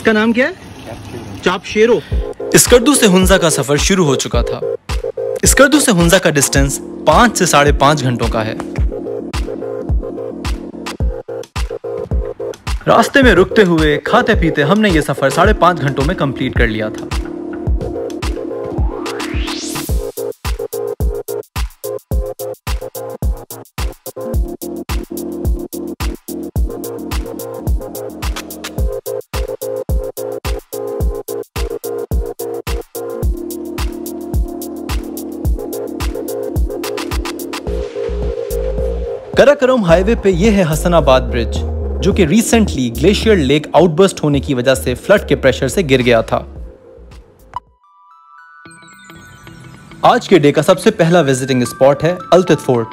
इसका नाम क्या है? चाप शेरो। स्कर्दू से हुंजा का सफर शुरू हो चुका था। स्कर्दू से हुंजा का डिस्टेंस 5 से 5.5 घंटों का है। रास्ते में रुकते हुए खाते पीते हमने ये सफर 5.5 घंटों में कंप्लीट कर लिया था। कराकोरम हाईवे पे ये है हसनाबाद ब्रिज, जो कि रिसेंटली ग्लेशियर लेक आउटबर्स्ट होने की वजह से फ्लड के प्रेशर से गिर गया था। आज के डे का सबसे पहला विजिटिंग स्पॉट है अल्तित फोर्ट।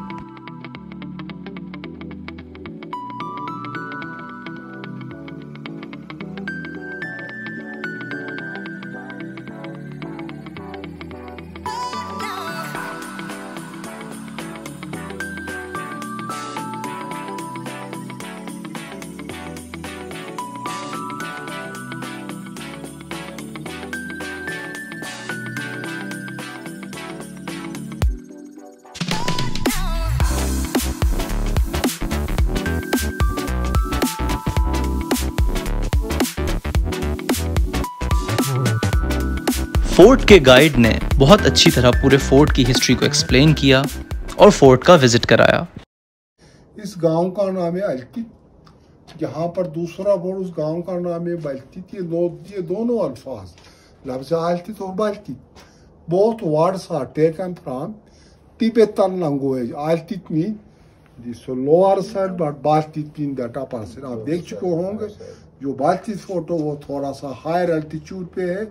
फोर्ट के गाइड ने बहुत अच्छी तरह पूरे फोर्ट की हिस्ट्री को एक्सप्लेन किया और फोर्ट का विजिट कराया। इस गांव का नाम है अल्तित। यहाँ पर दूसरा बोर्ड उस गांव का नाम है बल्तित। ये दोनों अल्फाज लफ्ज़ अल्तित और Baltit, both words are taken from Tibetan language. Altit mean this lower side but Baltit mean that upper side. आप देख चुके होंगे जो बाल्तित फोटो वो थोड़ा सा हायर अल्टीट्यूड पे है।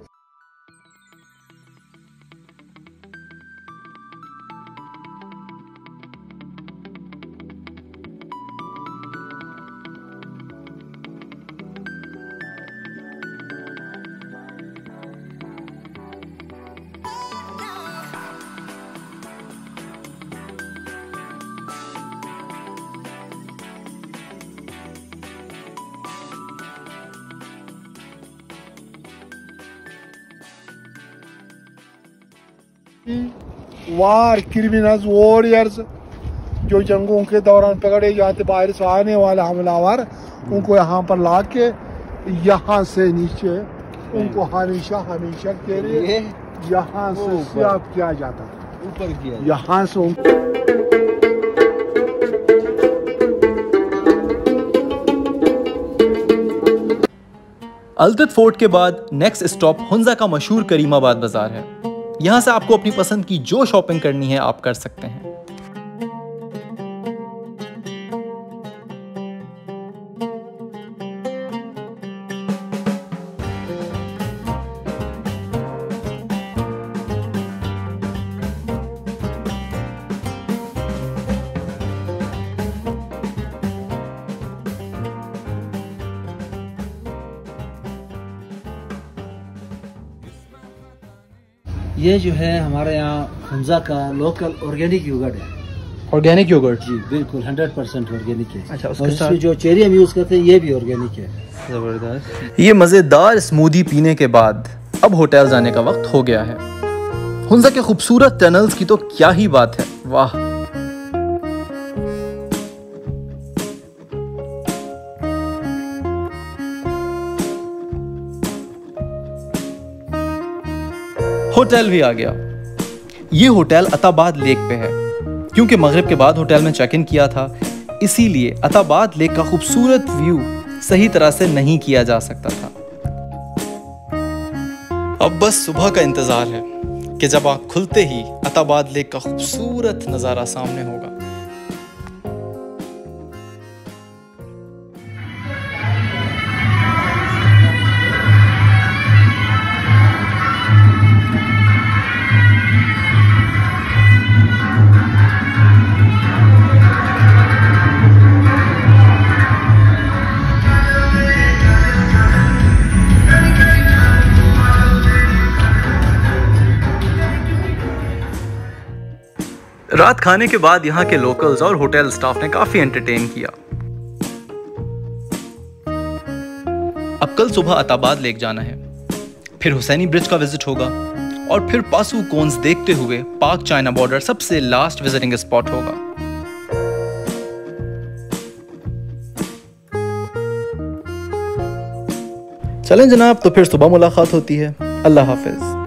वार क्रिमिनल्स वॉरियर्स जो जंगों के दौरान पकड़े जाते बाहर से आने वाले हमलावर, उनको यहाँ पर लाके यहाँ से नीचे उनको हमेशा के लिए यहाँ से स्लैब किया जाता था, ऊपर किया यहाँ से। अल्तित फोर्ट के बाद नेक्स्ट स्टॉप हुंजा का मशहूर करीमाबाद बाजार है। यहाँ से आपको अपनी पसंद की जो शॉपिंग करनी है आप कर सकते हैं। ये जो है हमारे यहाँ हुंजा का लोकल ऑर्गेनिक योगर्ट है। Organic yogurt? जी बिल्कुल 100% ऑर्गेनिक है। अच्छा, और इसमें जो चेरी हम यूज करते हैं ये भी ऑर्गेनिक है। जबरदस्त। ये मजेदार स्मूदी पीने के बाद अब होटल जाने का वक्त हो गया है। हुंजा के खूबसूरत टनल्स की तो क्या ही बात है, वाह। होटल भी आ गया। ये होटल अताबाद लेक पे है। क्योंकि मगरिब के बाद होटल में चेक इन किया था, इसीलिए अताबाद लेक का खूबसूरत व्यू सही तरह से नहीं किया जा सकता था। अब बस सुबह का इंतजार है कि जब आँख खुलते ही अताबाद लेक का खूबसूरत नज़ारा सामने होगा। रात खाने के बाद यहाँ के लोकल्स और होटल स्टाफ ने काफी एंटरटेन किया। अब जनाब कल सुबह अताबाद लेक जाना है, फिर हुसैनी ब्रिज का विजिट होगा और फिर पासू कोन्स देखते हुए पाक चाइना बॉर्डर सबसे लास्ट विजिटिंग स्पॉट होगा। चलें जनाब, तो फिर सुबह मुलाकात होती है। अल्लाह हाफिज।